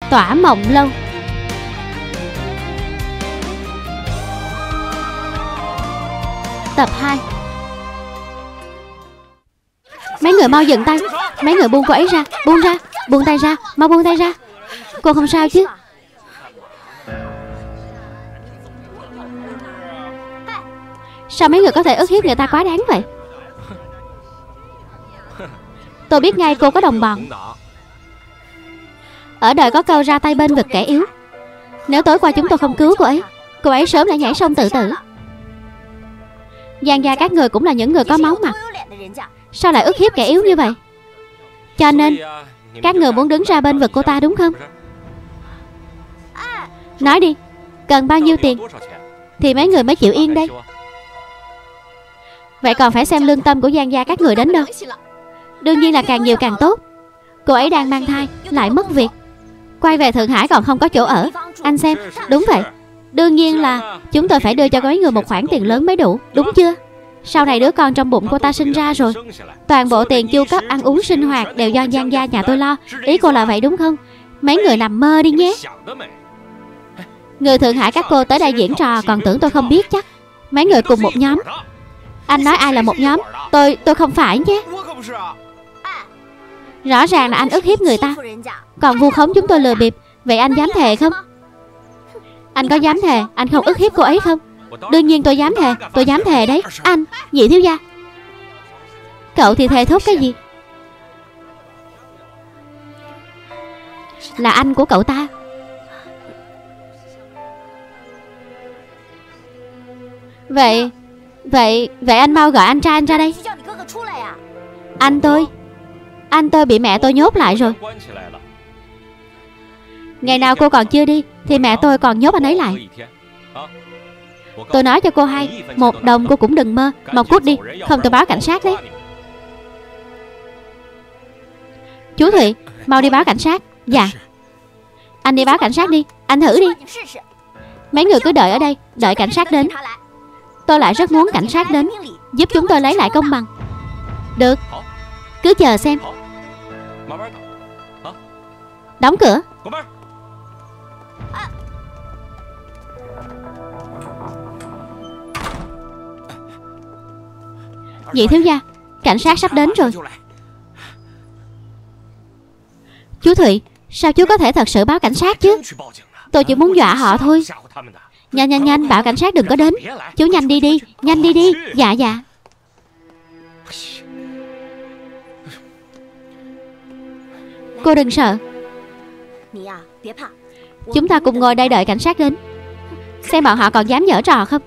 Tỏa Mộng Lâu. Tập 2. Mấy người mau dừng tay. Mấy người buông cô ấy ra. Buông ra. Buông tay ra. Mau buông tay ra. Cô không sao chứ? Sao mấy người có thể ức hiếp người ta quá đáng vậy? Tôi biết ngay cô có đồng bọn. Ở đời có câu ra tay bên vực kẻ yếu. Nếu tối qua chúng tôi không cứu cô ấy sớm đã nhảy sông tự tử. Giang gia các người cũng là những người có máu mặt, sao lại ức hiếp kẻ yếu như vậy? Cho nên các người muốn đứng ra bên vực cô ta đúng không? Nói đi, cần bao nhiêu tiền thì mấy người mới chịu yên đây? Vậy còn phải xem lương tâm của Giang gia các người đến đâu. Đương nhiên là càng nhiều càng tốt. Cô ấy đang mang thai, lại mất việc, quay về Thượng Hải còn không có chỗ ở. Anh xem, đúng vậy. Đương nhiên là chúng tôi phải đưa cho mấy người một khoản tiền lớn mới đủ, đúng chưa? Sau này đứa con trong bụng cô ta sinh ra rồi, toàn bộ tiền chu cấp ăn uống sinh hoạt đều do Giang gia nhà tôi lo. Ý cô là vậy đúng không? Mấy người nằm mơ đi nhé. Người Thượng Hải các cô tới đây diễn trò còn tưởng tôi không biết chắc. Mấy người cùng một nhóm. Anh nói ai là một nhóm? Tôi không phải nhé. Rõ ràng là anh ức hiếp người ta, còn vu khống chúng tôi lừa bịp. Vậy anh dám thề không? Anh có dám thề anh không ức hiếp cô ấy không? Đương nhiên tôi dám thề đấy. Anh, Nhị thiếu gia. Cậu thì thề thốt cái gì? Là anh của cậu ta. Vậy anh mau gọi anh trai anh ra đây. Anh tôi bị mẹ tôi nhốt lại rồi. Ngày nào cô còn chưa đi thì mẹ tôi còn nhốt anh ấy lại. Tôi nói cho cô hay, một đồng cô cũng đừng mơ. Mau cút đi, không tôi báo cảnh sát đấy. Chú Thụy, mau đi báo cảnh sát. Dạ. Anh đi báo cảnh sát đi, anh thử đi. Mấy người cứ đợi ở đây, đợi cảnh sát đến. Tôi lại rất muốn cảnh sát đến, giúp chúng tôi lấy lại công bằng. Được, cứ chờ xem. Đóng cửa. Nhị thiếu gia, cảnh sát sắp đến rồi. Chú Thụy, sao chú có thể thật sự báo cảnh sát chứ? Tôi chỉ muốn dọa họ thôi. Nhanh, bảo cảnh sát đừng có đến. Chú nhanh đi đi, nhanh đi đi. Dạ. Cô đừng sợ. Chúng ta cùng ngồi đây đợi cảnh sát đến, xem bọn họ còn dám giở trò không.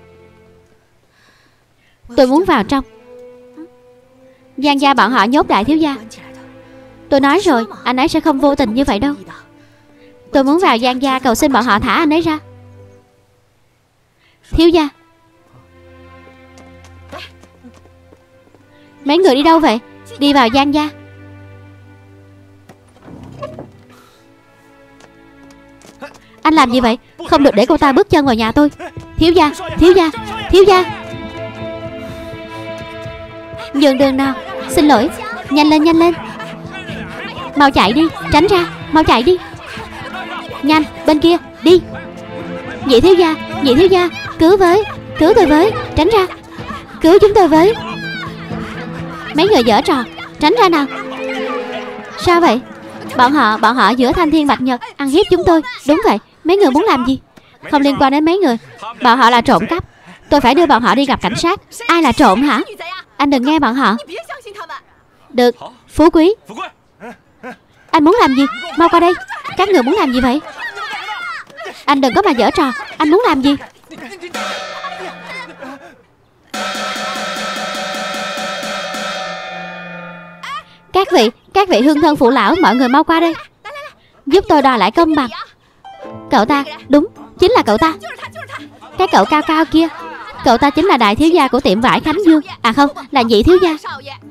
Tôi muốn vào trong. Giang gia bọn họ nhốt đại thiếu gia. Tôi nói rồi, anh ấy sẽ không vô tình như vậy đâu. Tôi muốn vào Giang gia cầu xin bọn họ thả anh ấy ra. Thiếu gia, mấy người đi đâu vậy? Đi vào Giang gia. Anh làm gì vậy? Không được để cô ta bước chân vào nhà tôi. Thiếu gia. Nhường đường nào. Xin lỗi. Nhanh lên. Mau chạy đi, tránh ra. Mau chạy đi. Nhanh, bên kia, đi. Nhị thiếu gia, cứu tôi với. Tránh ra. Cứu chúng tôi với. Mấy người giở trò, tránh ra nào. Sao vậy? Bọn họ giữa thanh thiên bạch nhật ăn hiếp chúng tôi. Đúng vậy, mấy người muốn làm gì? Không liên quan đến mấy người. Bọn họ là trộm cắp. Tôi phải đưa bọn họ đi gặp cảnh sát. Ai là trộm hả? Anh đừng nghe bọn họ. Được, Phú Quý. Anh muốn làm gì? Mau qua đây. Các người muốn làm gì vậy? Anh đừng có mà giở trò. Anh muốn làm gì? Các vị hương thân phụ lão, mọi người mau qua đây, giúp tôi đòi lại công bằng. Cậu ta, đúng, chính là cậu ta. Cái cậu cao cao kia, cậu ta chính là đại thiếu gia của tiệm vải Khánh Dương. À không, là Nhị thiếu gia.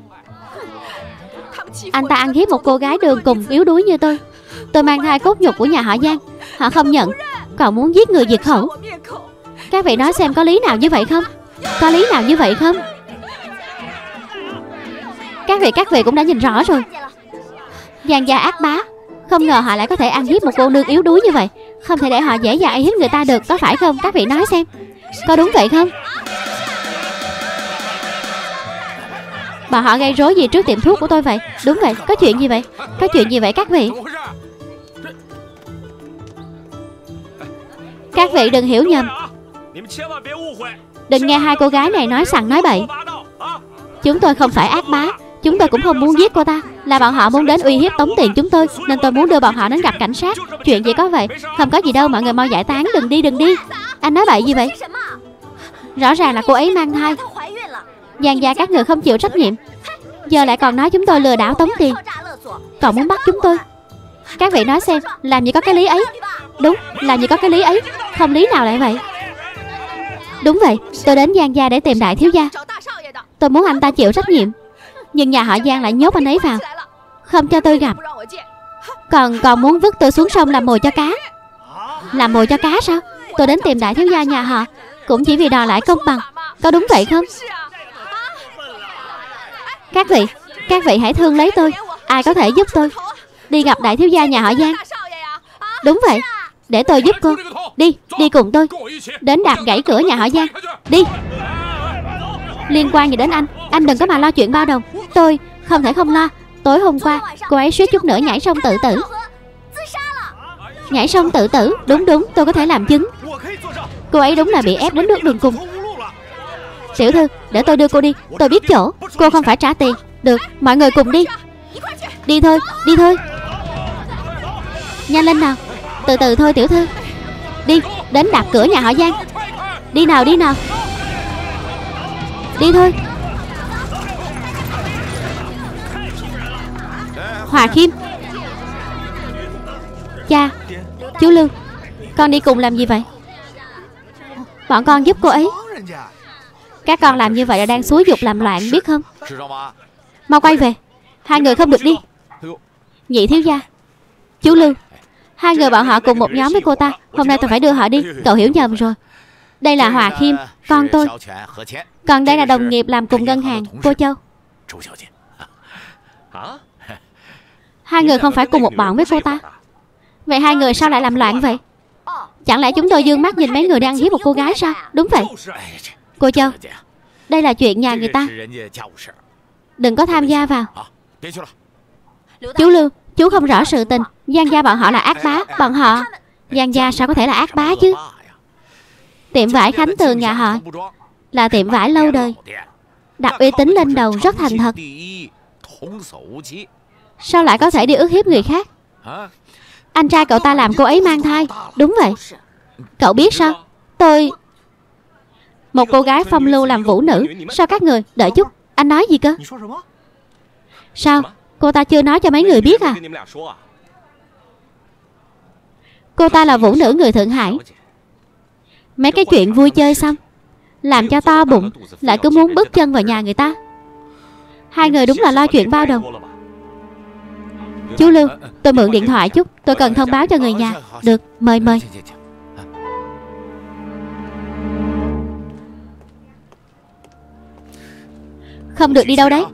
Anh ta ăn hiếp một cô gái đường cùng yếu đuối như tôi. Tôi mang thai cốt nhục của nhà họ Giang. Họ không nhận, còn muốn giết người diệt khẩu. Các vị nói xem có lý nào như vậy không? Các vị cũng đã nhìn rõ rồi. Giang gia ác bá, Không ngờ họ lại có thể ăn hiếp một cô nương yếu đuối như vậy. Không thể để họ dễ dàng ăn hiếp người ta được, có phải không? Các vị nói xem, có đúng vậy không? Bọn họ gây rối gì trước tiệm thuốc của tôi vậy? Đúng vậy, có chuyện gì vậy? Có chuyện gì vậy các vị? Các vị đừng hiểu nhầm. Đừng nghe hai cô gái này nói sằng nói bậy. Chúng tôi không phải ác bá. Chúng tôi cũng không muốn giết cô ta. Là bọn họ muốn đến uy hiếp tống tiền chúng tôi, nên tôi muốn đưa bọn họ đến gặp cảnh sát. Chuyện gì có vậy? Không có gì đâu, mọi người mau giải tán. Đừng đi, đừng đi. Anh nói bậy gì vậy? Rõ ràng là cô ấy mang thai. Giang gia các người không chịu trách nhiệm, giờ lại còn nói chúng tôi lừa đảo tống tiền, còn muốn bắt chúng tôi. Các vị nói xem, làm gì có cái lý ấy? Đúng, làm gì có cái lý ấy? Không lý nào lại vậy? Đúng vậy, tôi đến Giang gia để tìm đại thiếu gia. Tôi muốn anh ta chịu trách nhiệm, nhưng nhà họ Giang lại nhốt anh ấy vào, không cho tôi gặp. Còn muốn vứt tôi xuống sông làm mồi cho cá. Làm mồi cho cá sao? Tôi đến tìm đại thiếu gia nhà họ cũng chỉ vì đòi lại công bằng. Có đúng vậy không? Các vị hãy thương lấy tôi. Ai có thể giúp tôi đi gặp đại thiếu gia nhà họ Giang? Đúng vậy, để tôi giúp cô. Đi cùng tôi đến đạp gãy cửa nhà họ Giang. Đi. Liên quan gì đến anh đừng có mà lo chuyện bao đồng. Tôi không thể không lo. Tối hôm qua cô ấy suýt chút nữa nhảy sông tự tử. Nhảy sông tự tử? Đúng, tôi có thể làm chứng. Cô ấy đúng là bị ép đến nước đường cùng. Tiểu thư, để tôi đưa cô đi. Tôi biết chỗ. Cô không phải trả tiền. Được, mọi người cùng đi. Đi thôi. Nhanh lên nào. Từ từ thôi tiểu thư. Đi, đến đạp cửa nhà họ Giang. Đi nào. Đi thôi. Hòa Khiêm. Cha, chú Lưu, con đi cùng làm gì vậy? Bọn con giúp cô ấy. Các con làm như vậy là đang xúi giục làm loạn, biết không? Mau quay về. Hai người không được đi. Nhị thiếu gia, chú Lưu, hai người bọn họ cùng một nhóm với cô ta. Hôm nay tôi phải đưa họ đi. Cậu hiểu nhầm rồi. Đây là Hòa Khiêm, con tôi. Còn đây là đồng nghiệp làm cùng ngân hàng, cô Châu. Hai người không phải cùng một bọn với cô ta. Vậy hai người sao lại làm loạn vậy? Chẳng lẽ chúng tôi dương mắt nhìn mấy người đang hiếp một cô gái sao? Đúng vậy. Cô Châu, đây là chuyện nhà người ta, đừng có tham gia vào. Chú Lưu, chú không rõ sự tình. Giang gia bọn họ là ác bá. Bọn họ... Giang gia sao có thể là ác bá chứ? Tiệm vải Khánh Tường nhà họ là tiệm vải lâu đời, đặt uy tín lên đầu, rất thành thật. Sao lại có thể đi ức hiếp người khác? Anh trai cậu ta làm cô ấy mang thai. Đúng vậy. Cậu biết sao? Một cô gái phong lưu làm vũ nữ. Sao các người... Đợi chút, anh nói gì cơ? Sao? Cô ta chưa nói cho mấy người biết à? Cô ta là vũ nữ người Thượng Hải. Mấy cái chuyện vui chơi xong làm cho to bụng, lại cứ muốn bước chân vào nhà người ta. Hai người đúng là lo chuyện bao đồng. Chú Lưu, tôi mượn điện thoại chút. Tôi cần thông báo cho người nhà. Được, mời. Không được đi đâu đấy.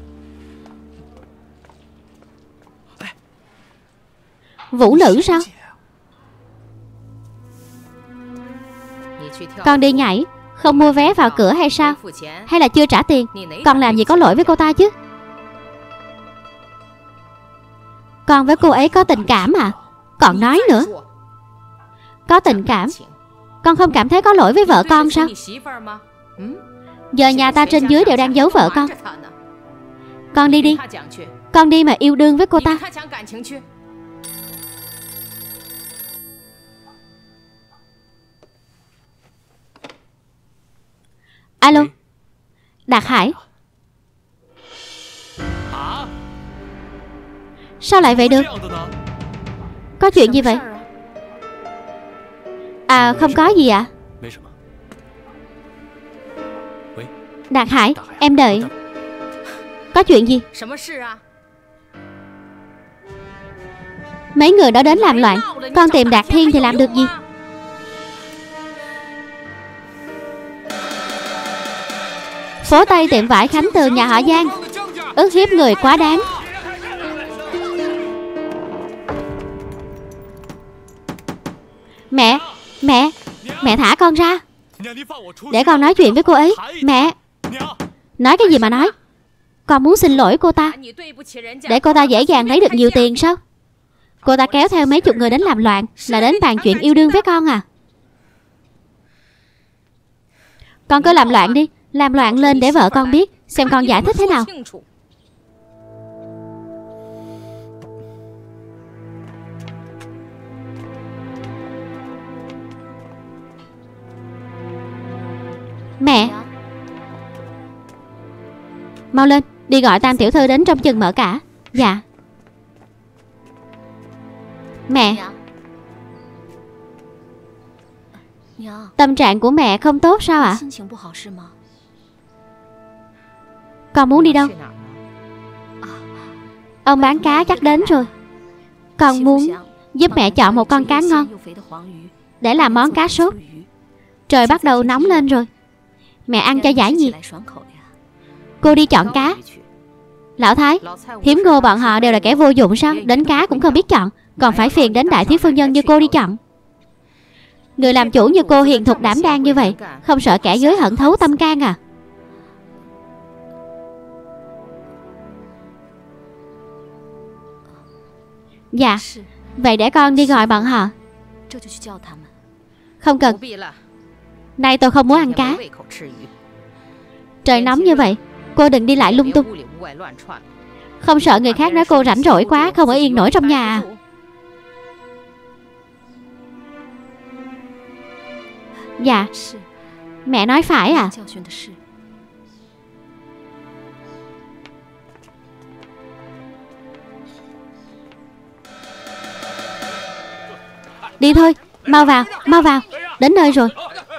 Vũ nữ sao? Con đi nhảy, không mua vé vào cửa hay sao? Hay là chưa trả tiền? Con làm gì có lỗi với cô ta chứ? Con với cô ấy có tình cảm à? Còn nói nữa. Có tình cảm? Con không cảm thấy có lỗi với vợ con sao? Giờ nhà ta trên dưới đều đang giấu vợ con. Con đi. Con đi mà yêu đương với cô ta. Alo, Đạt Hải. Sao lại vậy được? Có chuyện gì vậy? À, không có gì ạ. Đạt Hải, em đợi. Có chuyện gì? Mấy người đó đến làm loạn. Con tìm Đạt Thiên thì làm được gì? Phố Tây tiệm vải Khánh Tường nhà họ Giang ức hiếp người quá đáng. Mẹ, mẹ, mẹ thả con ra. Để con nói chuyện với cô ấy. Mẹ. Nói cái gì mà nói? Con muốn xin lỗi cô ta để cô ta dễ dàng lấy được nhiều tiền sao? Cô ta kéo theo mấy chục người đến làm loạn là đến bàn chuyện yêu đương với con à? Con cứ làm loạn đi. Làm loạn lên để vợ con biết, xem con giải thích thế nào. Mẹ, mau lên, đi gọi Tam tiểu thư đến trong chừng mở cả. Dạ. Mẹ, tâm trạng của mẹ không tốt sao ạ? Con muốn đi đâu? Ông bán cá chắc đến rồi. Con muốn giúp mẹ chọn một con cá ngon để làm món cá sốt. Trời bắt đầu nóng lên rồi. Mẹ ăn cho giải nhiệt. Cô đi chọn cá. Lão Thái, Thiếm Ngô bọn họ đều là kẻ vô dụng sao? Đến cá cũng không biết chọn, còn phải phiền đến đại thiếu phu nhân như cô đi chọn. Người làm chủ như cô hiền thục đảm đang như vậy, không sợ kẻ dưới hận thấu tâm can à? Dạ. Vậy để con đi gọi bọn họ. Không cần. Nay tôi không muốn ăn cá. Trời nóng như vậy, cô đừng đi lại lung tung. Không sợ người khác nói cô rảnh rỗi quá, không ở yên nổi trong nhà à? Dạ. Mẹ nói phải à? Đi thôi, mau vào, mau vào. Đến nơi rồi.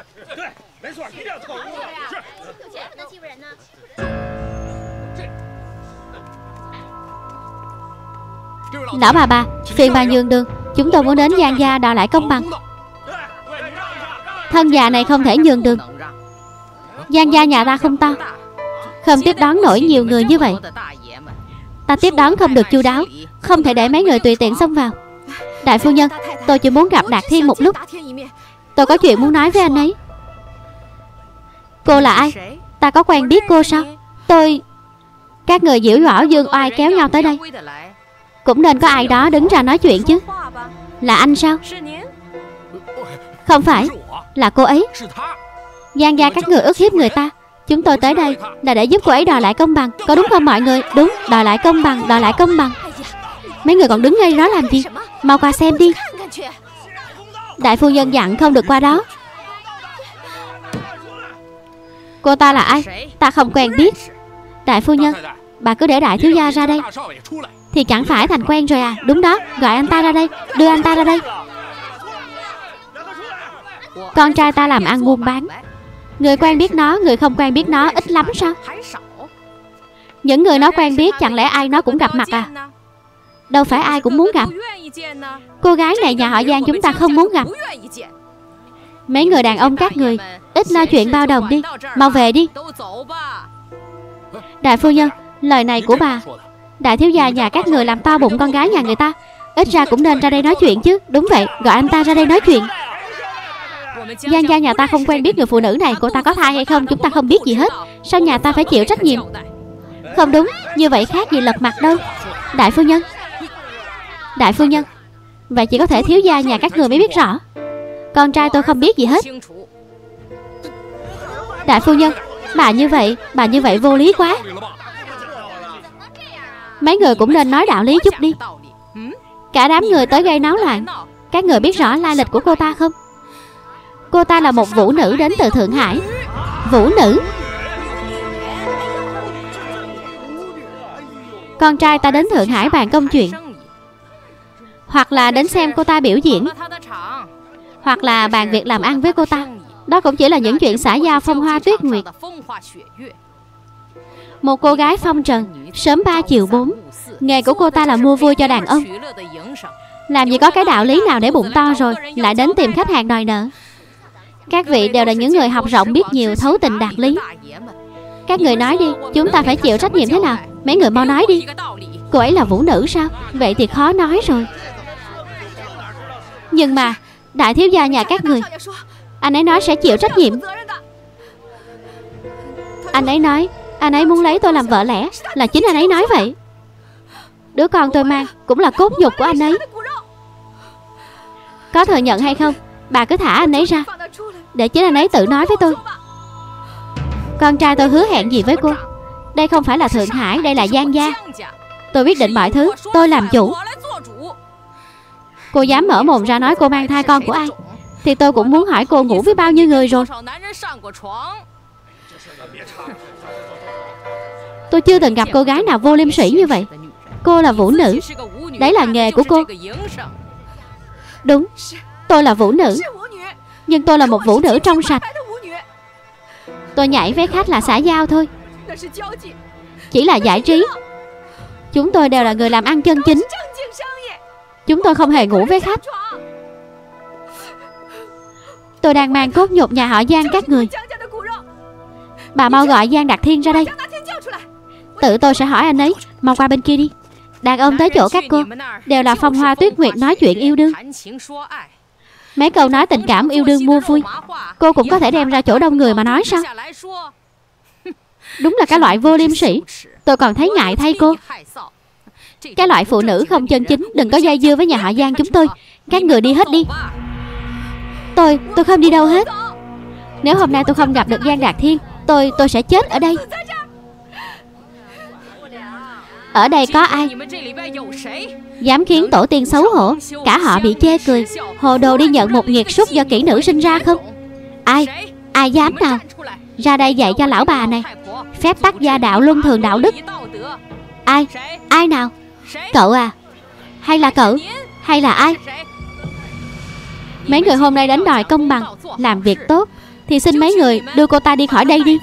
Lão bà, phiền bà nhường đường. Chúng tôi muốn đến Giang gia đòi lại công bằng. Thân già này không thể nhường đường. Giang gia nhà ta không to, không tiếp đón nổi nhiều người như vậy. Ta tiếp đón không được chu đáo, không thể để mấy người tùy tiện xông vào. Đại phu nhân, tôi chỉ muốn gặp Đạt Thiên một lúc. Tôi có chuyện muốn nói với anh ấy. Cô là ai? Ta có quen biết cô sao? Tôi... Các người diễu võ dương oai kéo nhau tới đây, cũng nên có ai đó đứng ra nói chuyện chứ. Là anh sao? Không phải, là cô ấy. Giang gia các người ức hiếp người ta. Chúng tôi tới đây là để giúp cô ấy đòi lại công bằng. Có đúng không mọi người? Đúng, đòi lại công bằng, đòi lại công bằng. Mấy người còn đứng ngay đó làm gì? Mau qua xem đi. Đại phu nhân dặn không được qua đó. Cô ta là ai? Ta không quen biết. Đại phu nhân, bà cứ để đại thiếu gia ra đây thì chẳng phải thành quen rồi à? Đúng đó, gọi anh ta ra đây. Đưa anh ta ra đây. Con trai ta làm ăn buôn bán, người quen biết nó, người không quen biết nó ít lắm sao? Những người nó quen biết chẳng lẽ ai nó cũng gặp mặt à? Đâu phải ai cũng muốn gặp. Cô gái này nhà họ Giang chúng ta không muốn gặp. Mấy người đàn ông các người ít lo chuyện bao đồng đi, mau về đi. Đại phu nhân, lời này của bà. Đại thiếu gia nhà các người làm to bụng con gái nhà người ta, ít ra cũng nên ra đây nói chuyện chứ. Đúng vậy, gọi anh ta ra đây nói chuyện. Giang gia nhà ta không quen biết người phụ nữ này. Cô ta có thai hay không chúng ta không biết gì hết. Sao nhà ta phải chịu trách nhiệm? Không đúng, như vậy khác gì lật mặt đâu. Đại phu nhân, đại phu nhân, vậy chỉ có thể thiếu gia nhà các người mới biết rõ. Con trai tôi không biết gì hết. Đại phu nhân, bà như vậy vô lý quá. Mấy người cũng nên nói đạo lý chút đi. Cả đám người tới gây náo loạn. Các người biết rõ lai lịch của cô ta không? Cô ta là một vũ nữ đến từ Thượng Hải. Vũ nữ? Con trai ta đến Thượng Hải bàn công chuyện, hoặc là đến xem cô ta biểu diễn, hoặc là bàn việc làm ăn với cô ta. Đó cũng chỉ là những chuyện xã giao phong hoa tuyết nguyệt. Một cô gái phong trần, sớm 3 chiều 4. Nghề của cô ta là mua vui cho đàn ông. Làm gì có cái đạo lý nào để bụng to rồi lại đến tìm khách hàng đòi nợ. Các vị đều là những người học rộng biết nhiều, thấu tình đạt lý. Các người nói đi, chúng ta phải chịu trách nhiệm thế nào? Mấy người mau nói đi. Cô ấy là vũ nữ sao? Vậy thì khó nói rồi. Nhưng mà Đại thiếu gia nhà các người, anh ấy nói sẽ chịu trách nhiệm. Anh ấy nói anh ấy muốn lấy tôi làm vợ lẽ. Là chính anh ấy nói vậy. Đứa con tôi mang cũng là cốt nhục của anh ấy. Có thừa nhận hay không, bà cứ thả anh ấy ra, để chính anh ấy tự nói với tôi. Con trai tôi hứa hẹn gì với cô? Đây không phải là Thượng Hải, đây là Giang gia. Tôi quyết định mọi thứ, tôi làm chủ. Cô dám mở mồm ra nói cô mang thai con của ai, thì tôi cũng muốn hỏi cô ngủ với bao nhiêu người rồi. Tôi chưa từng gặp cô gái nào vô liêm sỉ như vậy. Cô là vũ nữ, đấy là nghề của cô. Đúng, tôi là vũ nữ, nhưng tôi là một vũ nữ trong sạch. Tôi nhảy với khách là xã giao thôi, chỉ là giải trí. Chúng tôi đều là người làm ăn chân chính. Chúng tôi không hề ngủ với khách. Tôi đang mang cốt nhục nhà họ Giang các người. Bà mau gọi Giang Đạt Thiên ra đây. Tự tôi sẽ hỏi anh ấy. Mau qua bên kia đi. Đàn ông tới chỗ các cô đều là phong hoa tuyết nguyệt nói chuyện yêu đương. Mấy câu nói tình cảm yêu đương mua vui, cô cũng có thể đem ra chỗ đông người mà nói sao? Đúng là cái loại vô liêm sỉ. Tôi còn thấy ngại thay cô. Cái loại phụ nữ không chân chính đừng có dây dưa với nhà họ Giang chúng tôi. Các người đi hết đi. Tôi không đi đâu hết. Nếu hôm nay tôi không gặp được Giang Đạt Thiên, tôi sẽ chết ở đây. Ở đây có ai dám khiến tổ tiên xấu hổ, cả họ bị chê cười, hồ đồ đi nhận một nghiệt súc do kỹ nữ sinh ra không? Ai dám nào? Ra đây dạy cho lão bà này phép tắc gia đạo, luân thường đạo đức. Ai nào? Cậu à? Hay là cậu? Hay là ai? Mấy người hôm nay đến đòi công bằng, làm việc tốt, thì xin mấy người đưa cô ta đi khỏi đây đi.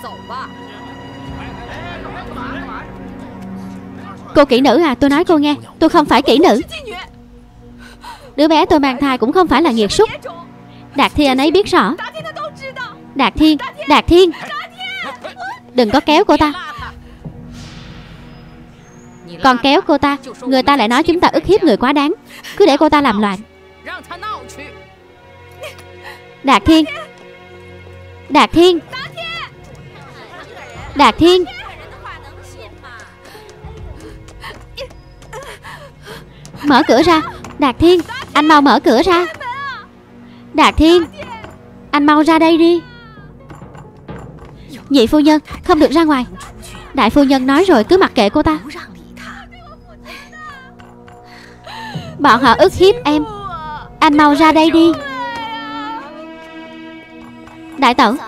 Cô kỹ nữ à, tôi nói cô nghe, tôi không phải kỹ nữ. Đứa bé tôi mang thai cũng không phải là nghiệt súc. Đạt Thiên anh ấy biết rõ. Đạt Thiên, đừng có kéo cô ta. Còn kéo cô ta, người ta lại nói chúng ta ức hiếp người quá đáng. Cứ để cô ta làm loạn. Đạt Thiên. Mở cửa ra. Đạt Thiên, anh mau mở cửa ra. Đạt Thiên, anh mau ra đây đi. Nhị phu nhân, không được ra ngoài. Đại phu nhân nói rồi, cứ mặc kệ cô ta. Bọn họ ức hiếp em. Anh mau ra đây đi. Đại tẩu,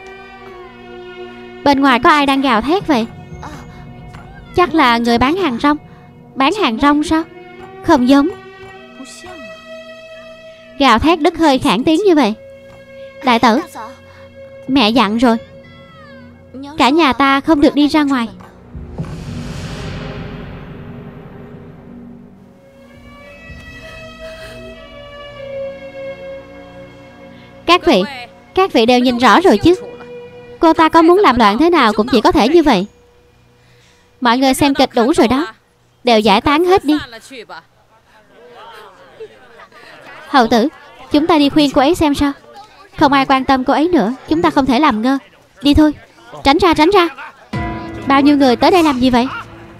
bên ngoài có ai đang gào thét vậy? Chắc là người bán hàng rong. Bán hàng rong sao? Không giống. Gào thét đứt hơi khản tiếng như vậy. Đại tẩu, mẹ dặn rồi, cả nhà ta không được đi ra ngoài. Các vị đều nhìn rõ rồi chứ. Cô ta có muốn làm loạn thế nào cũng chỉ có thể như vậy. Mọi người xem kịch đủ rồi đó, đều giải tán hết đi. Hầu tử, chúng ta đi khuyên cô ấy xem sao. Không ai quan tâm cô ấy nữa, chúng ta không thể làm ngơ. Đi thôi. Tránh ra. Bao nhiêu người tới đây làm gì vậy?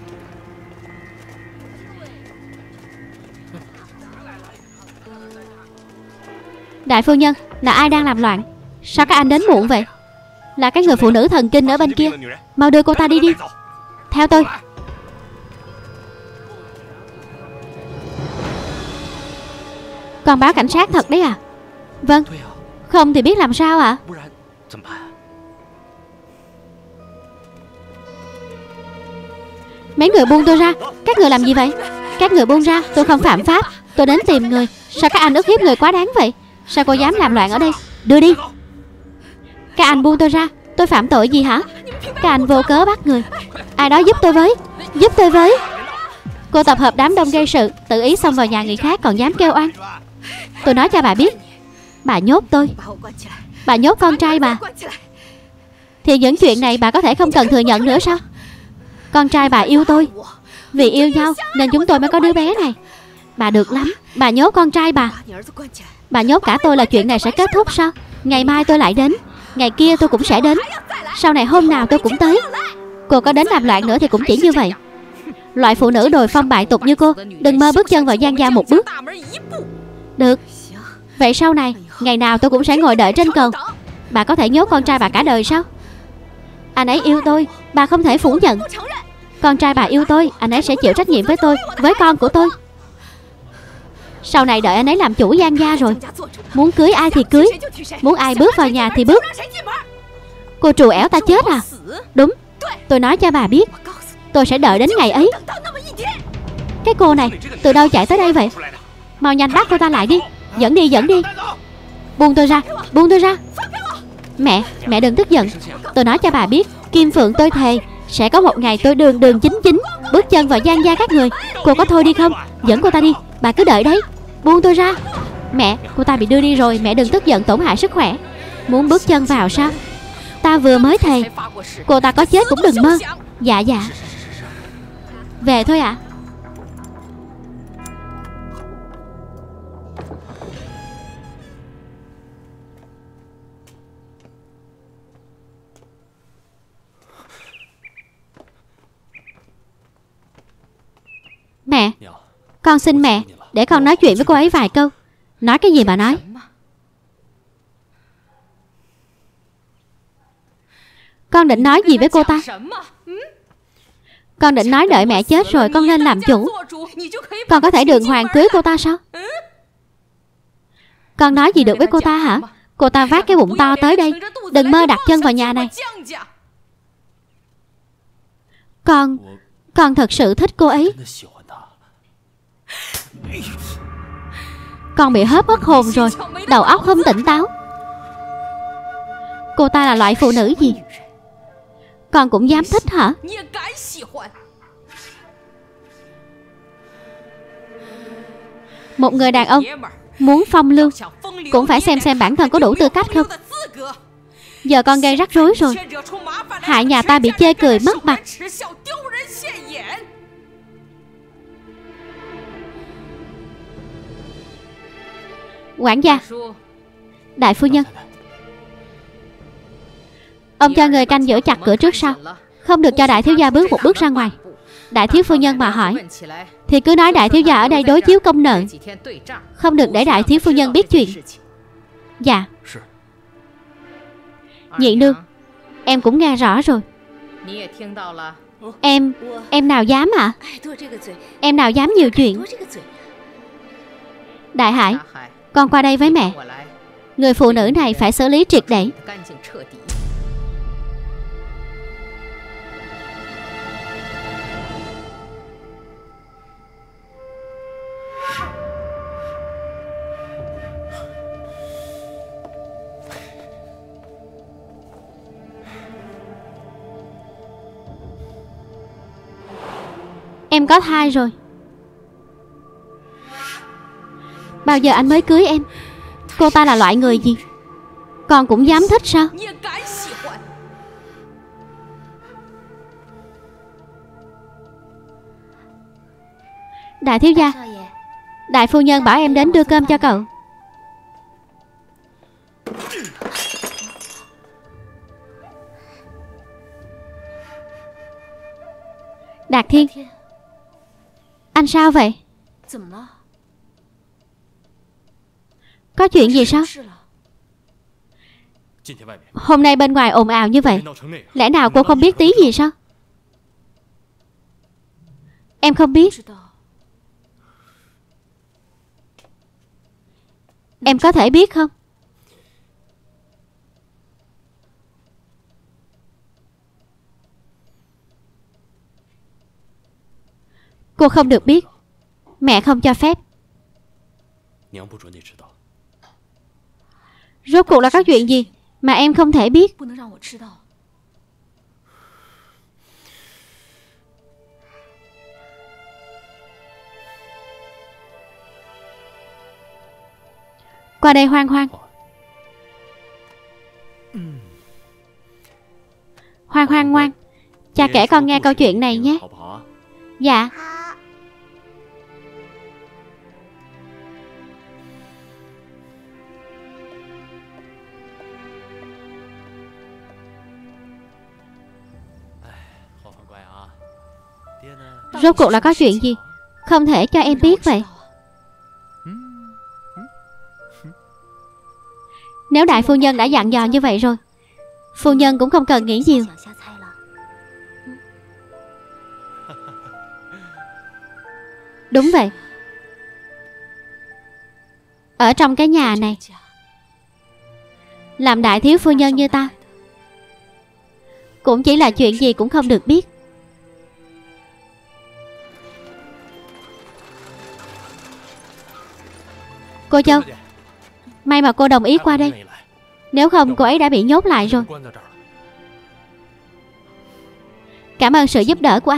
Đại phu nhân, là ai đang làm loạn? Sao các anh đến muộn vậy? Là cái người phụ nữ thần kinh ở bên kia. Mau đưa cô ta đi. Theo tôi. Con báo cảnh sát thật đấy à? Vâng. Không thì biết làm sao ạ? Mấy người buông tôi ra. Các người làm gì vậy? Các người buông ra, tôi không phạm pháp. Tôi đến tìm người. Sao các anh ức hiếp người quá đáng vậy? Sao cô dám làm loạn ở đây? Đưa đi. Các anh buông tôi ra. Tôi phạm tội gì hả? Các anh vô cớ bắt người. Ai đó giúp tôi với. Cô tập hợp đám đông gây sự, tự ý xông vào nhà người khác còn dám kêu oan. Tôi nói cho bà biết, bà nhốt tôi, bà nhốt con trai bà, thì những chuyện này bà có thể không cần thừa nhận nữa sao? Con trai bà yêu tôi, vì yêu nhau nên chúng tôi mới có đứa bé này. Bà được lắm, bà nhốt con trai bà. Bà nhốt cả tôi là chuyện này sẽ kết thúc sao? Ngày mai tôi lại đến, ngày kia tôi cũng sẽ đến, sau này hôm nào tôi cũng tới. Cô có đến làm loạn nữa thì cũng chỉ như vậy. Loại phụ nữ đồi phong bại tục như cô đừng mơ bước chân vào Giang gia một bước. Được. Vậy sau này ngày nào tôi cũng sẽ ngồi đợi trên cầu. Bà có thể nhốt con trai bà cả đời sao? Anh ấy yêu tôi, bà không thể phủ nhận. Con trai bà yêu tôi, anh ấy sẽ chịu trách nhiệm với tôi, với con của tôi. Sau này đợi anh ấy làm chủ Giang gia rồi, muốn cưới ai thì cưới, muốn ai bước vào nhà thì bước. Cô trù ẻo ta chết à? Đúng, tôi nói cho bà biết, tôi sẽ đợi đến ngày ấy. Cái cô này từ đâu chạy tới đây vậy? Mau nhanh bắt cô ta lại đi. Dẫn đi, dẫn đi. Buông tôi ra, buông tôi ra. Mẹ đừng tức giận. Tôi nói cho bà biết, Kim Phượng tôi thề sẽ có một ngày tôi đường đường chính chính bước chân vào Giang gia các người. Cô có thôi đi không? Dẫn cô ta đi, bà cứ đợi đấy. Buông tôi ra. Mẹ, cô ta bị đưa đi rồi, mẹ đừng tức giận tổn hại sức khỏe. Muốn bước chân vào sao? Ta vừa mới thề, cô ta có chết cũng đừng mơ. Dạ dạ. Về thôi ạ. Mẹ, con xin mẹ, để con nói chuyện với cô ấy vài câu. Nói cái gì bà nói? Con định nói gì với cô ta? Con định nói đợi mẹ chết rồi con nên làm chủ, con có thể đường hoàng cưới cô ta sao? Con nói gì được với cô ta hả? Cô ta vác cái bụng to tới đây, đừng mơ đặt chân vào nhà này. Con thật sự thích cô ấy. Con bị hớp mất hồn rồi, đầu óc không tỉnh táo. Cô ta là loại phụ nữ gì? Con cũng dám thích hả? Một người đàn ông muốn phong lưu cũng phải xem bản thân có đủ tư cách không. Giờ con gây rắc rối rồi, hại nhà ta bị chê cười mất mặt. Quản gia, đại phu nhân, ông cho người canh giữ chặt cửa trước sau, không được cho đại thiếu gia bước một bước ra ngoài. Đại thiếu phu nhân mà hỏi thì cứ nói đại thiếu gia ở đây đối chiếu công nợ, không được để đại thiếu phu nhân biết chuyện. Dạ. Nhị nương, em cũng nghe rõ rồi. Em nào dám ạ? Em nào dám nhiều chuyện. Đại Hải, con qua đây với mẹ. Người phụ nữ này phải xử lý triệt để. Em có thai rồi. Bao giờ anh mới cưới em? Cô ta là loại người gì? Con cũng dám thích sao? Đại thiếu gia, đại phu nhân bảo em đến đưa cơm cho cậu. Đạt Thiên, anh sao vậy? Có chuyện gì sao? Hôm nay bên ngoài ồn ào như vậy, lẽ nào cô không biết tí gì sao? Em không biết. Em có thể biết không? Cô không được biết. Mẹ không cho phép. Rốt cuộc là có chuyện gì mà em không thể biết? Qua đây Hoan Hoan. Hoan Hoan ngoan, cha kể con nghe câu chuyện này nhé. Dạ. Rốt cuộc là có chuyện gì không thể cho em biết vậy? Nếu đại phu nhân đã dặn dò như vậy rồi, phu nhân cũng không cần nghĩ nhiều. Đúng vậy. Ở trong cái nhà này, làm đại thiếu phu nhân như ta cũng chỉ là chuyện gì cũng không được biết. Cô Châu, may mà cô đồng ý qua đây, nếu không cô ấy đã bị nhốt lại rồi. Cảm ơn sự giúp đỡ của anh.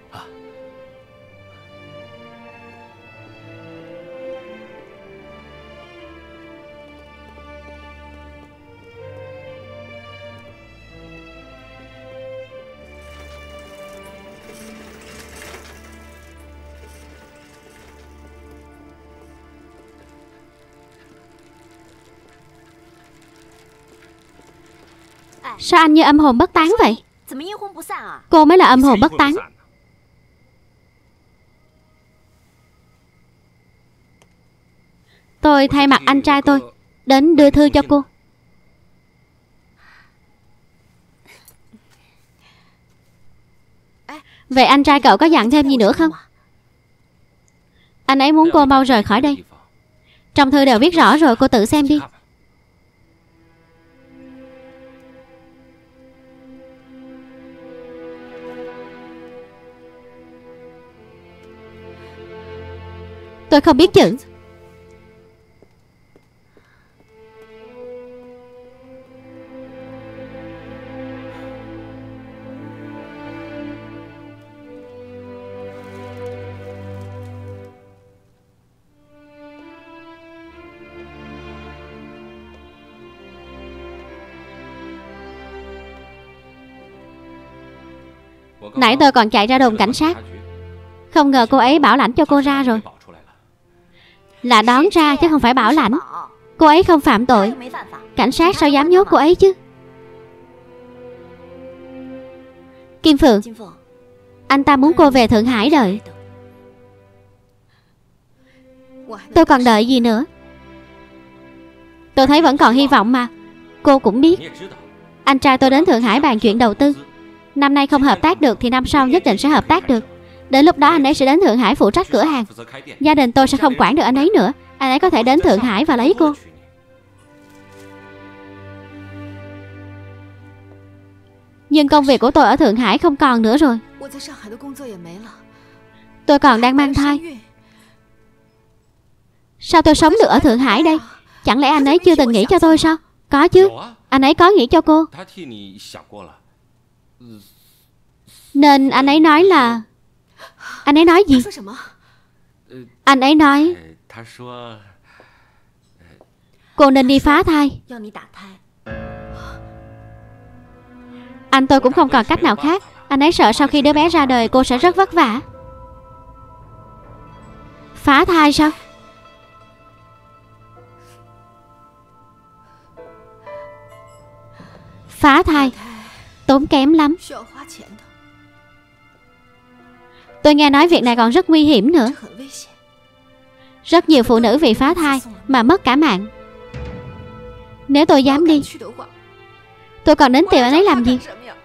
Sao anh như âm hồn bất tán vậy? Cô mới là âm hồn bất tán. Tôi thay mặt anh trai tôi đến đưa thư cho cô. Vậy anh trai cậu có dặn thêm gì nữa không? Anh ấy muốn cô mau rời khỏi đây. Trong thư đều viết rõ rồi, cô tự xem đi. Tôi không biết chữ. Nãy tôi còn chạy ra đồn cảnh sát, không ngờ cô ấy bảo lãnh cho cô ra rồi. Là đón ra chứ không phải bảo lãnh. Cô ấy không phạm tội, cảnh sát sao dám nhốt cô ấy chứ? Kim Phượng, anh ta muốn cô về Thượng Hải đợi. Tôi còn đợi gì nữa? Tôi thấy vẫn còn hy vọng mà. Cô cũng biết, anh trai tôi đến Thượng Hải bàn chuyện đầu tư. Năm nay không hợp tác được thì năm sau nhất định sẽ hợp tác được. Đến lúc đó anh ấy sẽ đến Thượng Hải phụ trách cửa hàng. Gia đình tôi sẽ không quản được anh ấy nữa. Anh ấy có thể đến Thượng Hải và lấy cô. Nhưng công việc của tôi ở Thượng Hải không còn nữa rồi. Tôi còn đang mang thai. Sao tôi sống được ở Thượng Hải đây? Chẳng lẽ anh ấy chưa từng nghĩ cho tôi sao? Có chứ, anh ấy có nghĩ cho cô. Nên anh ấy nói là... Anh ấy nói gì? Anh ấy nói cô nên đi phá thai. Anh tôi cũng không còn cách nào khác. Anh ấy sợ sau khi đứa bé ra đời cô sẽ rất vất vả. Phá thai sao? Phá thai tốn kém lắm. Tôi nghe nói việc này còn rất nguy hiểm nữa. Rất nhiều phụ nữ vì phá thai mà mất cả mạng. Nếu tôi dám đi, tôi còn đến tìm anh ấy làm gì?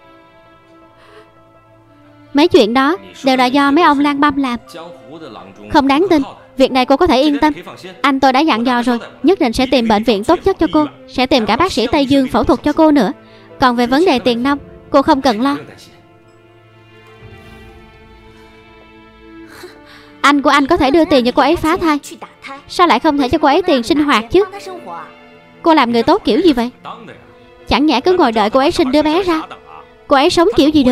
Mấy chuyện đó đều là do mấy ông lang băm làm. Không đáng tin. Việc này cô có thể yên tâm. Anh tôi đã dặn dò rồi, nhất định sẽ tìm bệnh viện tốt nhất cho cô, sẽ tìm cả bác sĩ Tây Dương phẫu thuật cho cô nữa. Còn về vấn đề tiền nong, cô không cần lo. Anh của anh có thể đưa tiền cho cô ấy phá thai, sao lại không thể cho cô ấy tiền sinh hoạt chứ? Cô làm người tốt kiểu gì vậy? Chẳng nhẽ cứ ngồi đợi cô ấy sinh đứa bé ra? Cô ấy sống kiểu gì được?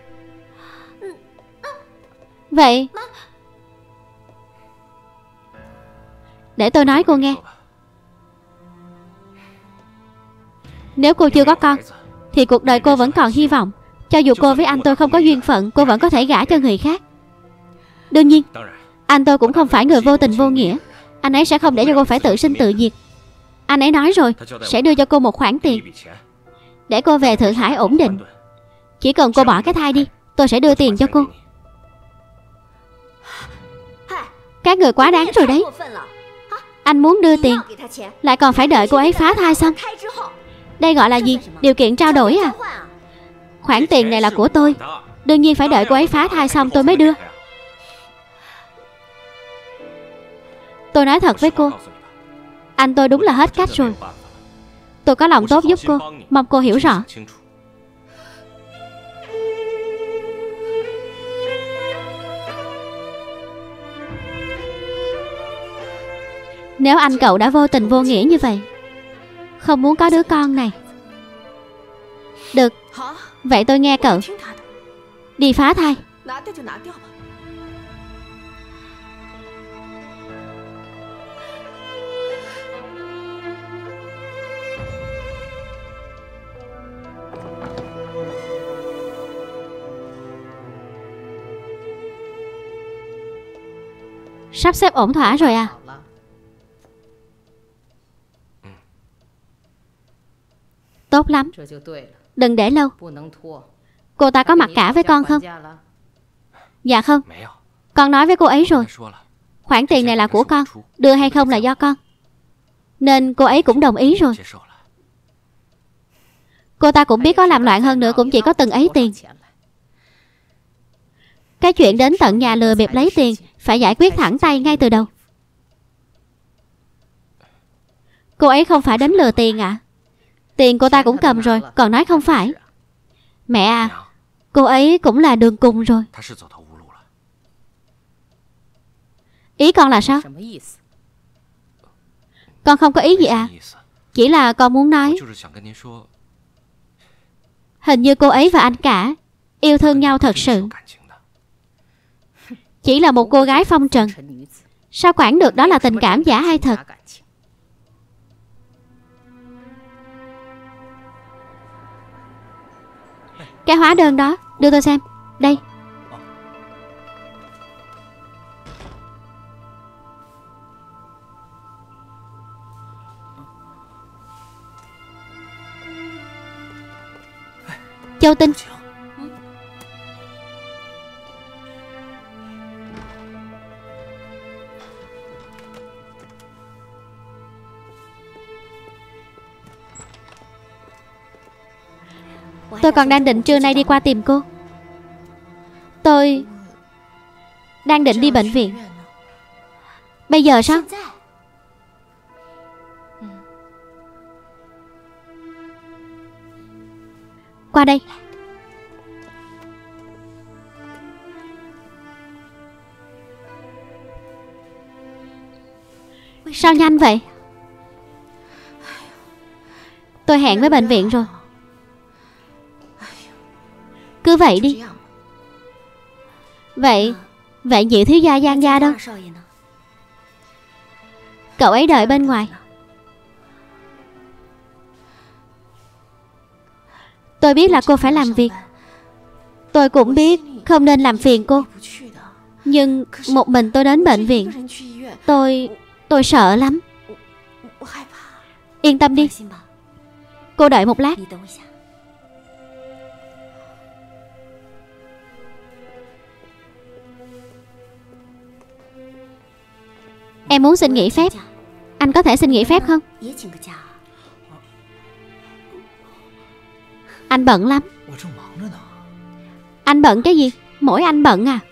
Vậy để tôi nói cô nghe. Nếu cô chưa có con thì cuộc đời cô vẫn còn hy vọng. Cho dù cô với anh tôi không có duyên phận, cô vẫn có thể gả cho người khác. Đương nhiên, anh tôi cũng không phải người vô tình vô nghĩa. Anh ấy sẽ không để cho cô phải tự sinh tự diệt. Anh ấy nói rồi, sẽ đưa cho cô một khoản tiền để cô về Thượng Hải ổn định. Chỉ cần cô bỏ cái thai đi, tôi sẽ đưa tiền cho cô. Các người quá đáng rồi đấy. Anh muốn đưa tiền, lại còn phải đợi cô ấy phá thai xong. Đây gọi là gì? Điều kiện trao đổi à? Khoản tiền này là của tôi, đương nhiên phải đợi cô ấy phá thai xong tôi mới đưa. Tôi nói thật với cô, anh tôi đúng là hết cách rồi. Tôi có lòng tốt giúp cô, mong cô hiểu rõ. Nếu anh cậu đã vô tình vô nghĩa như vậy, không muốn có đứa con này, được, vậy tôi nghe cậu. Đi phá thai. Sắp xếp ổn thỏa rồi à? Tốt lắm, đừng để lâu. Cô ta có mặc cả với con không? Dạ không. Con nói với cô ấy rồi, khoản tiền này là của con, đưa hay không là do con, nên cô ấy cũng đồng ý rồi. Cô ta cũng biết có làm loạn hơn nữa cũng chỉ có từng ấy tiền. Cái chuyện đến tận nhà lừa bịp lấy tiền phải giải quyết thẳng tay ngay từ đầu. Cô ấy không phải đến lừa tiền ạ. Tiền cô ta cũng cầm rồi, còn nói không phải. Mẹ à, cô ấy cũng là đường cùng rồi. Ý con là sao? Con không có ý gì à? Chỉ là con muốn nói, hình như cô ấy và anh cả yêu thương nhau thật sự. Chỉ là một cô gái phong trần, sao quản được đó là tình cảm giả hay thật? Cái hóa đơn đó, đưa tôi xem. Đây. Châu Tinh. Tôi còn đang định trưa nay đi qua tìm cô. Tôi đang định đi bệnh viện. Bây giờ sao? Qua đây. Sao nhanh vậy? Tôi hẹn với bệnh viện rồi. Cứ vậy đi. Vậy Diệu thiếu gia Giang gia đâu? Cậu ấy đợi bên ngoài. Tôi biết là cô phải làm việc. Tôi cũng biết không nên làm phiền cô. Nhưng một mình tôi đến bệnh viện, tôi sợ lắm. Yên tâm đi. Cô đợi một lát. Em muốn xin nghỉ phép. Anh có thể xin nghỉ phép không? Anh bận lắm. Anh bận cái gì? Mỗi anh bận à?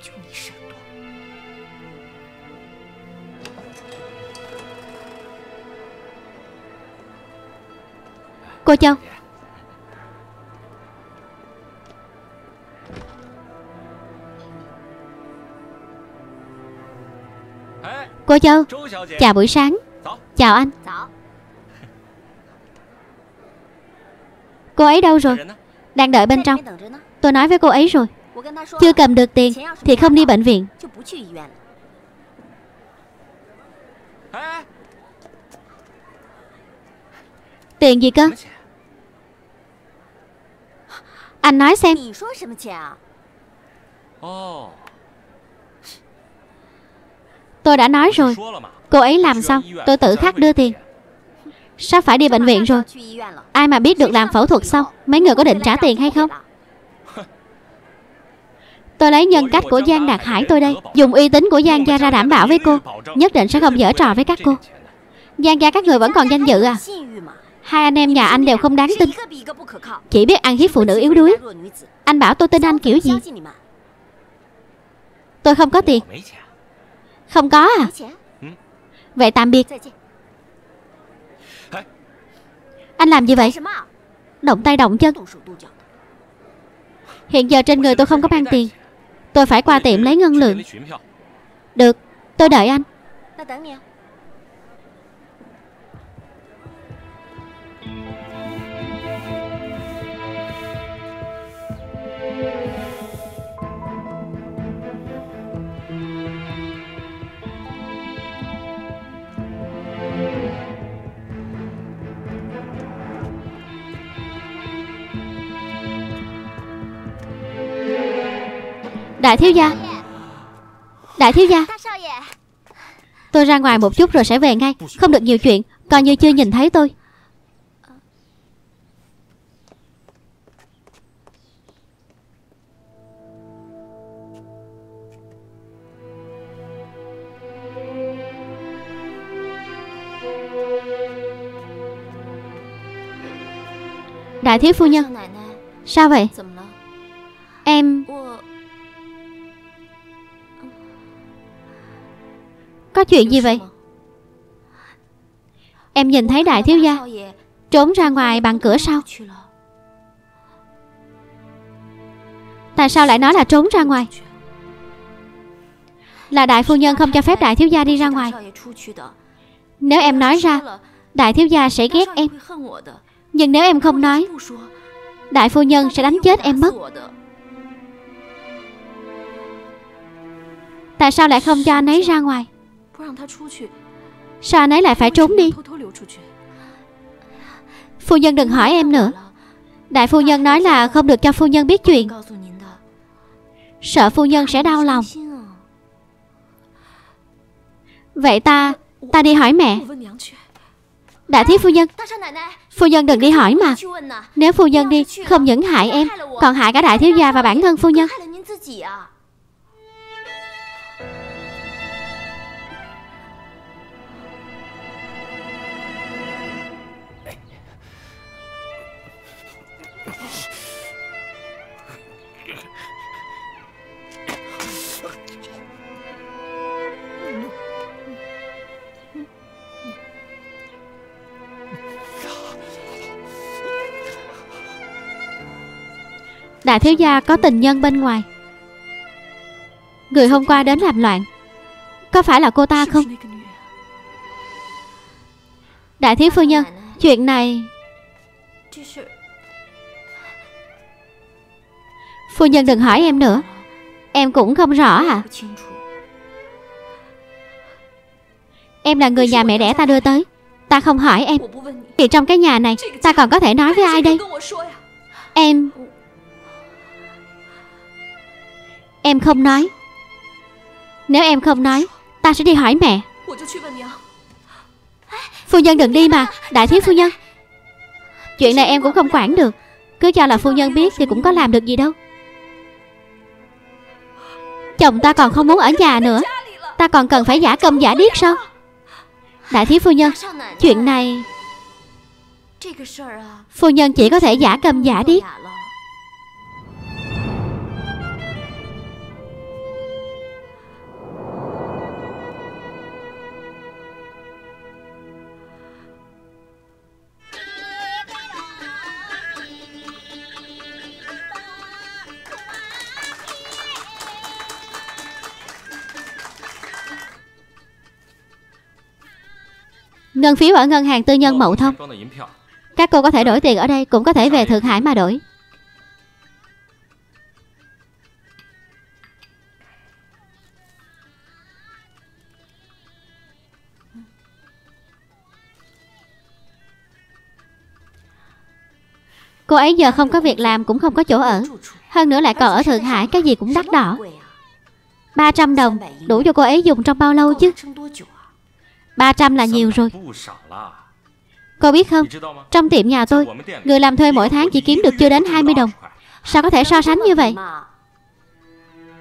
Cô Châu. Cô Châu, chào buổi sáng. Chào anh. Cô ấy đâu rồi? Đang đợi bên trong. Tôi nói với cô ấy rồi, chưa cầm được tiền thì không đi bệnh viện. Tiền gì cơ? Anh nói xem. Tôi đã nói rồi, cô ấy làm xong tôi tự khắc đưa tiền. Sắp phải đi bệnh viện rồi, ai mà biết được làm phẫu thuật xong mấy người có định trả tiền hay không? Tôi lấy nhân cách của Giang Đạt Hải tôi đây, dùng uy tín của Giang gia ra đảm bảo với cô, nhất định sẽ không giở trò với các cô. Giang gia các người vẫn còn danh dự à? Hai anh em nhà anh đều không đáng tin, chỉ biết ăn hiếp phụ nữ yếu đuối. Anh bảo tôi tin anh kiểu gì? Tôi không có tiền. Không có à? Vậy tạm biệt. Anh làm gì vậy? Động tay động chân. Hiện giờ trên người tôi không có mang tiền, tôi phải qua tiệm lấy ngân lượng. Được, tôi đợi anh. Đại thiếu gia, đại thiếu gia, tôi ra ngoài một chút rồi sẽ về ngay, không được nhiều chuyện, coi như chưa nhìn thấy tôi. Đại thiếu phu nhân, sao vậy? Em... Có chuyện gì vậy? Em nhìn thấy đại thiếu gia trốn ra ngoài bằng cửa sau. Tại sao lại nói là trốn ra ngoài? Là đại phu nhân không cho phép đại thiếu gia đi ra ngoài. Nếu em nói ra, đại thiếu gia sẽ ghét em. Nhưng nếu em không nói, đại phu nhân sẽ đánh chết em mất. Tại sao lại không cho anh ấy ra ngoài? Sao anh ấy lại phải trốn đi? Phu nhân đừng hỏi em nữa. Đại phu nhân nói là không được cho phu nhân biết chuyện, sợ phu nhân sẽ đau lòng. Vậy ta đi hỏi mẹ. Đại thiếu phu nhân, phu nhân đừng đi hỏi mà. Nếu phu nhân đi, không những hại em, còn hại cả đại thiếu gia và bản thân phu nhân. Đại thiếu gia có tình nhân bên ngoài. Người hôm qua đến làm loạn, có phải là cô ta không? Đại thiếu phu nhân, chuyện này... Phu nhân đừng hỏi em nữa, em cũng không rõ à? Em là người nhà mẹ đẻ ta đưa tới, ta không hỏi em. Thì trong cái nhà này ta còn có thể nói với ai đây? Em không nói. Nếu em không nói, ta sẽ đi hỏi mẹ. Phu nhân đừng đi mà, đại thiếu phu nhân. Chuyện này em cũng không quản được. Cứ cho là phu nhân biết thì cũng có làm được gì đâu. Chồng ta còn không muốn ở nhà nữa, ta còn cần phải giả câm giả điếc sao? Đại thiếu phu nhân, chuyện này phu nhân chỉ có thể giả câm giả điếc. Ngân phiếu ở ngân hàng tư nhân Mậu Thông. Các cô có thể đổi tiền ở đây, cũng có thể về Thượng Hải mà đổi. Cô ấy giờ không có việc làm, cũng không có chỗ ở, hơn nữa lại còn ở Thượng Hải, cái gì cũng đắt đỏ. 300 đồng đủ cho cô ấy dùng trong bao lâu chứ? 300 là nhiều rồi. Cô biết không, trong tiệm nhà tôi, người làm thuê mỗi tháng chỉ kiếm được chưa đến 20 đồng. Sao có thể so sánh như vậy?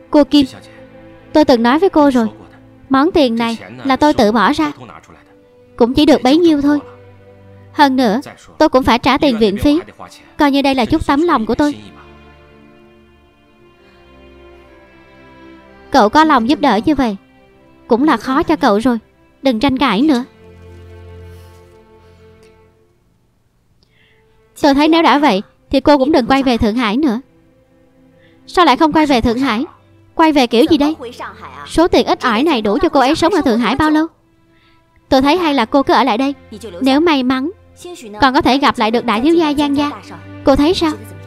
Cô Kim, tôi từng nói với cô rồi, món tiền này là tôi tự bỏ ra, cũng chỉ được bấy nhiêu thôi. Hơn nữa, tôi cũng phải trả tiền viện phí, coi như đây là chút tấm lòng của tôi. Cậu có lòng giúp đỡ như vậy cũng là khó cho cậu rồi, đừng tranh cãi nữa. Tôi thấy nếu đã vậy thì cô cũng đừng quay về Thượng Hải nữa. Sao lại không quay về Thượng Hải? Quay về kiểu gì đây? Số tiền ít ỏi này đủ cho cô ấy sống ở Thượng Hải bao lâu? Tôi thấy hay là cô cứ ở lại đây. Nếu may mắn còn có thể gặp lại được đại thiếu gia Giang gia. Cô thấy sao?